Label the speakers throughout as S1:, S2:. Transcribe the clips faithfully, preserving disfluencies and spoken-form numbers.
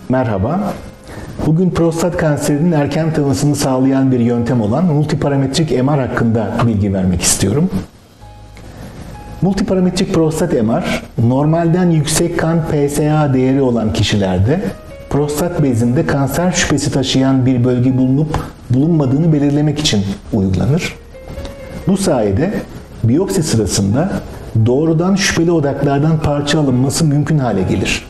S1: Merhaba. Bugün prostat kanserinin erken tanısını sağlayan bir yöntem olan multiparametrik M R hakkında bilgi vermek istiyorum. Multiparametrik prostat M R, normalden yüksek kan P S A değeri olan kişilerde prostat bezinde kanser şüphesi taşıyan bir bölge bulunup bulunmadığını belirlemek için uygulanır. Bu sayede biyopsi sırasında doğrudan şüpheli odaklardan parça alınması mümkün hale gelir.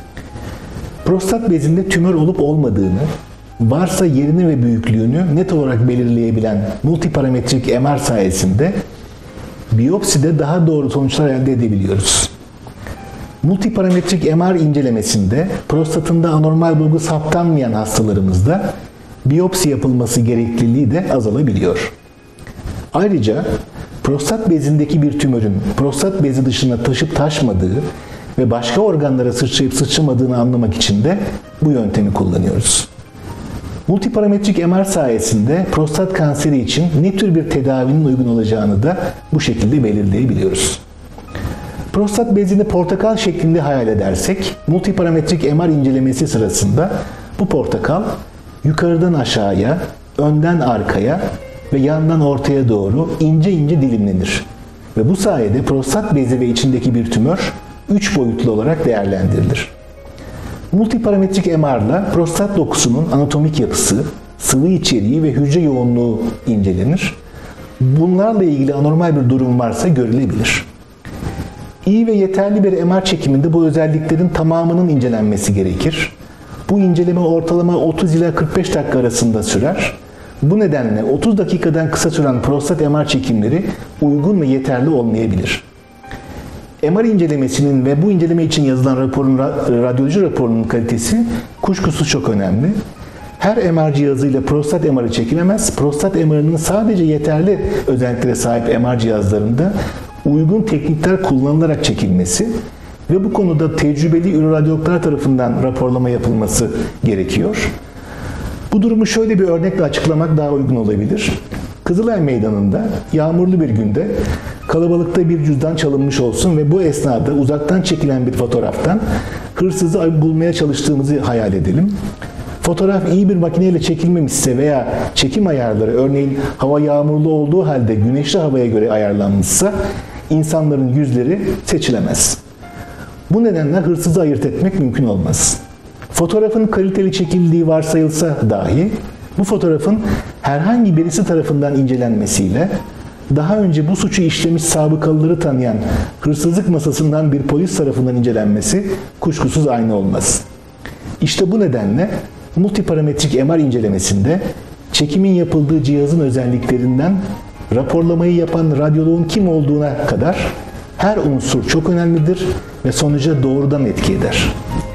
S1: Prostat bezinde tümör olup olmadığını, varsa yerini ve büyüklüğünü net olarak belirleyebilen multiparametrik M R sayesinde biyopside daha doğru sonuçlar elde edebiliyoruz. Multiparametrik M R incelemesinde prostatında anormal bulgu saptanmayan hastalarımızda biyopsi yapılması gerekliliği de azalabiliyor. Ayrıca prostat bezindeki bir tümörün prostat bezi dışına taşıp taşmadığı ve başka organlara sıçrayıp sıçramadığını anlamak için de bu yöntemi kullanıyoruz. Multiparametrik M R sayesinde prostat kanseri için ne tür bir tedavinin uygun olacağını da bu şekilde belirleyebiliyoruz. Prostat bezini portakal şeklinde hayal edersek, multiparametrik M R incelemesi sırasında bu portakal yukarıdan aşağıya, önden arkaya ve yandan ortaya doğru ince ince dilimlenir. Ve bu sayede prostat bezi ve içindeki bir tümör üç boyutlu olarak değerlendirilir. Multiparametrik M R ile prostat dokusunun anatomik yapısı, sıvı içeriği ve hücre yoğunluğu incelenir. Bunlarla ilgili anormal bir durum varsa görülebilir. İyi ve yeterli bir M R çekiminde bu özelliklerin tamamının incelenmesi gerekir. Bu inceleme ortalama otuz ila kırk beş dakika arasında sürer. Bu nedenle otuz dakikadan kısa süren prostat M R çekimleri uygun ve yeterli olmayabilir. M R incelemesinin ve bu inceleme için yazılan raporun, radyoloji raporunun kalitesi kuşkusuz çok önemli. Her M R cihazıyla prostat M R'ı çekilemez. Prostat M R'ının sadece yeterli özelliklere sahip M R cihazlarında uygun teknikler kullanılarak çekilmesi ve bu konuda tecrübeli üroradyologlar tarafından raporlama yapılması gerekiyor. Bu durumu şöyle bir örnekle açıklamak daha uygun olabilir. Kızılay Meydanı'nda yağmurlu bir günde kalabalıkta bir cüzdan çalınmış olsun ve bu esnada uzaktan çekilen bir fotoğraftan hırsızı bulmaya çalıştığımızı hayal edelim. Fotoğraf iyi bir makineyle çekilmemişse veya çekim ayarları örneğin hava yağmurlu olduğu halde güneşli havaya göre ayarlanmışsa insanların yüzleri seçilemez. Bu nedenle hırsızı ayırt etmek mümkün olmaz. Fotoğrafın kaliteli çekildiği varsayılsa dahi bu fotoğrafın herhangi birisi tarafından incelenmesiyle daha önce bu suçu işlemiş sabıkalıları tanıyan hırsızlık masasından bir polis tarafından incelenmesi kuşkusuz aynı olmaz. İşte bu nedenle multiparametrik M R incelemesinde çekimin yapıldığı cihazın özelliklerinden raporlamayı yapan radyoloğun kim olduğuna kadar her unsur çok önemlidir ve sonuca doğrudan etki eder.